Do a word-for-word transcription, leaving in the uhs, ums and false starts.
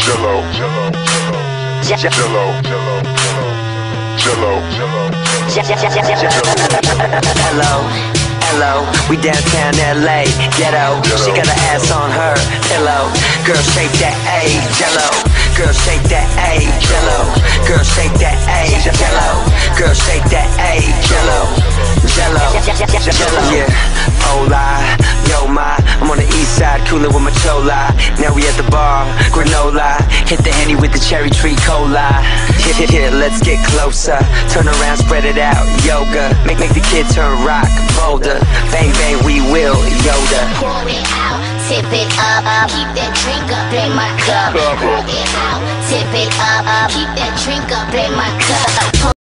Jello, Jello, Jello, Hello, hello, we downtown L A, ghetto. She got her ass on her pillow. Girl, shake that A, Jello. Girl, shake that A, Jello. Girl, shake that A, Jello. Girl, shake that A, Jello. Jello, Jello, yeah. Hola, yo ma, I'm on the east side, coolin' with my chola. Now we at the bar, granola. Hit the Henny with the cherry tree cola. Here, here, let's get closer. Turn around, spread it out, yoga. Make, make the kid turn rock, bolder. Bang, bang, we will, Yoda. Pour it out, tip it up, up. Keep that drink up in my cup. Pour it out, tip it up, up. Keep that drink up in my cup.